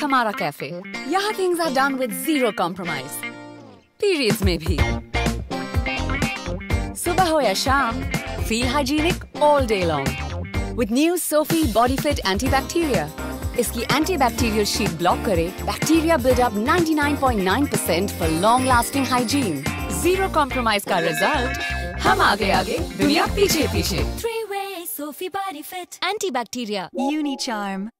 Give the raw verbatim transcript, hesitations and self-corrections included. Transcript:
हमारा कैफे। यहाँ things are done with zero compromise. Periods में भी। सुबह हो या शाम, feel hygienic all day long. With new Sophie Body Fit Antibacteria. इसकी एंटीबैक्टीरियल शीट ब्लॉक करे bacteria buildup ninety-nine point nine percent for long lasting hygiene. Zero compromise का result, हम आगे आगे दुनिया पीछे पीछे। Three way Sophie Body Fit Antibacteria Unicharm.